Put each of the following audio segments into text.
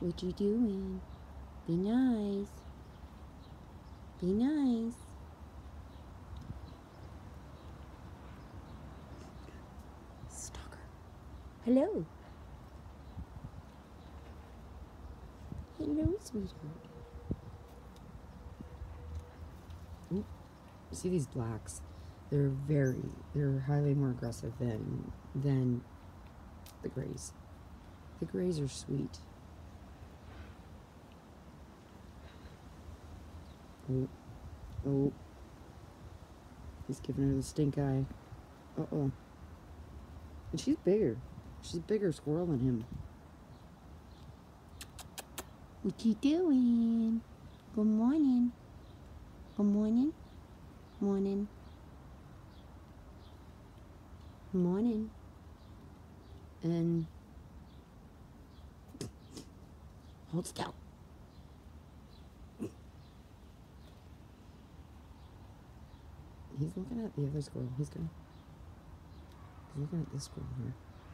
What you doing? Be nice. Be nice. Stalker. Hello. Hello, sweetheart. Ooh. See these blacks? They're highly more aggressive than the grays. The grays are sweet. Oh, oh. He's giving her the stink eye. Uh-oh. And she's bigger. She's a bigger squirrel than him. What you doing? Good morning. Good morning. Morning. Morning. And hold still. He's looking at the other squirrel. He's looking at this squirrel here.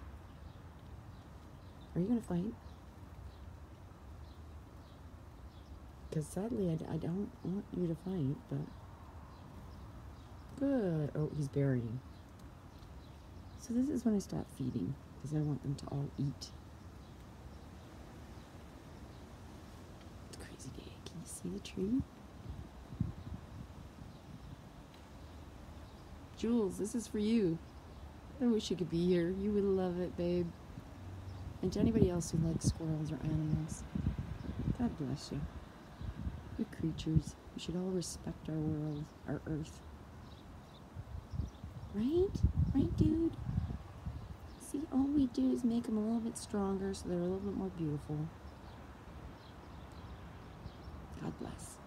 Are you gonna fight? Because sadly, I don't want you to fight, but good. Oh, he's burying. So this is when I stop feeding, because I want them to all eat. It's a crazy day. Can you see the tree? Jules, this is for you. I wish you could be here. You would love it, babe. And to anybody else who likes squirrels or animals, God bless you. You're creatures. We should all respect our world, our earth. Right? Right, dude? See, all we do is make them a little bit stronger so they're a little bit more beautiful. God bless.